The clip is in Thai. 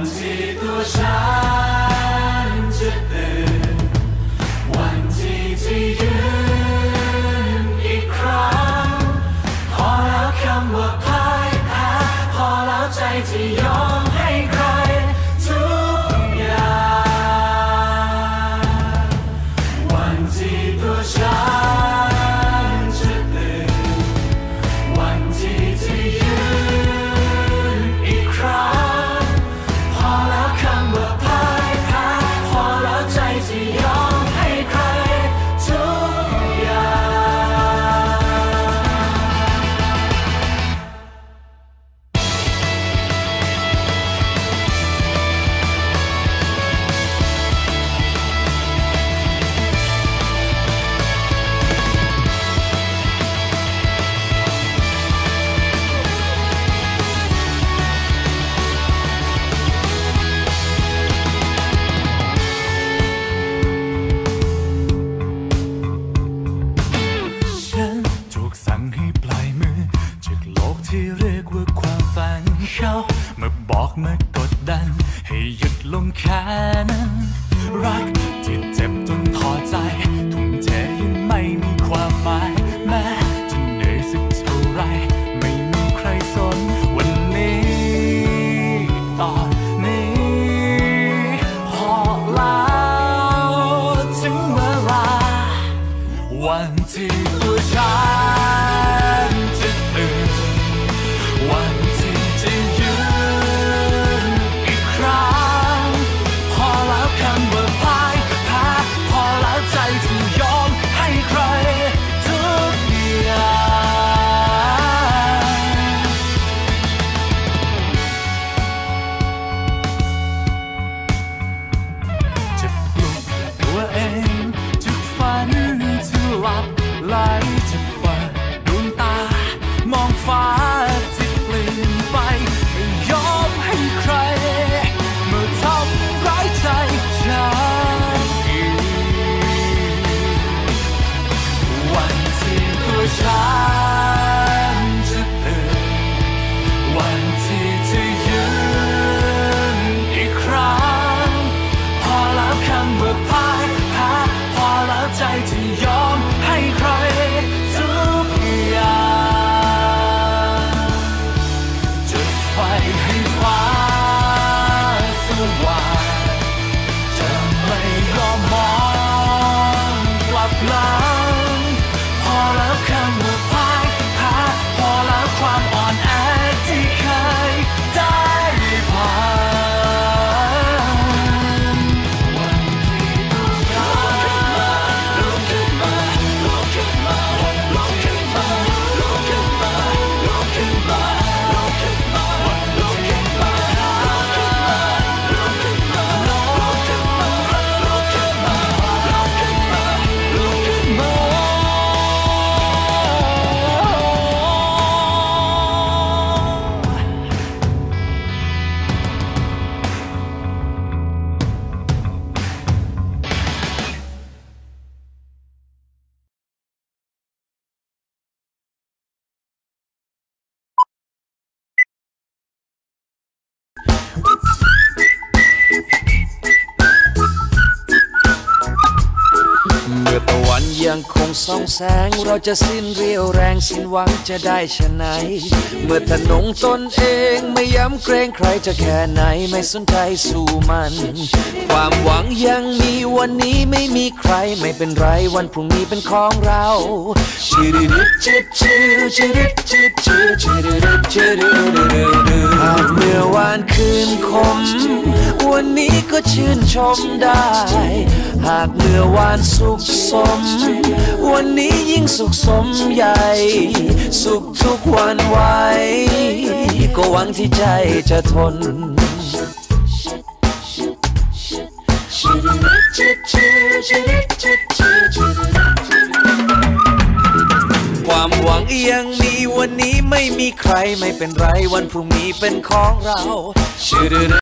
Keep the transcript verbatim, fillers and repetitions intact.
ที่ตัวฉันจะตื่นวันที่จะยืนอีกครั้งพอแล้วคำว่าพ่ายแพ้พอแล้วใจที่ยอมให้ใครทุกอย่างวันที่ตัวฉันจะตื่นวันที่จะยืนอีกครั้งพอแล้วคำว่าพ่ายแพ้พอแล้วใจที่ยอมให้ใครทุกที่เรียกว่าความฝันเขามาบอกมากดดันให้หยุดลงแค่นั้นรักที่เจ็บจนพอใจทุ่มเทยังไม่มีความหมายแม้จะเหนื่อยสักเท่าไรไม่มีใครสนวันนี้ตอนนี้พอแล้วถึงเวลาวันที่ตัวฉันจะตื่นวันที่จะยืนอีกครั้งพอแล้วคำว่าพ่ายแพ้พอแล้วใจที่ยอมให้ใครทุกอย่างจะปลุกตัวเองจากฝันที่หลับไหลจะเปิดดวงตามองฟ้าไม่ยอมให้ใครมาทำร้ายใจฉันอีกวันที่ตัวฉันจะตื่นวันที่จะยืนอีกครั้งพอแล้วคำว่าพ่ายแพ้พอแล้วใจที่ยอมให้ใครทุกอย่างให้ฟ้าสว่างจะไม่ยอมมองกลับหลังพอแล้วคำว่าพ่ายแพ้พอแล้วความอ่อนแอที่เคยได้ผ่านวันที่ตัวฉันลุกขึ้นมาลุกขึ้นมาลุกขึ้นมาลุกขึ้นมาลุกขึ้นมาลุกขึ้นมาเมื่อตะวันยังคงส่องแสงเราจะสิ้นเรี่ยวแรงสิ้นหวังจะได้ชะไหนเมื่อทะนงตนเองไม่ย้ำเกรงใครจะแค่ไหนไม่สนใจสู่มันความหวังยังมีวันนี้ไม่มีใครไม่เป็นไรวันพรุ่งนี้เป็นของเราชิริริชิชิชิริชิชิชิริริชิริริหากเมื่อวานคืนคมวันนี้ก็ชื่นชมได้หากเมื่อวานสุขสมวันนี้ยิ่งสุขสมใหญ่สุขทุกวันไว้ก็หวังที่ใจจะทนความหวังยังมีวันนี้ไม่มีใครไม่เป็นไรวันพรุ่งนี้เป็นของเรา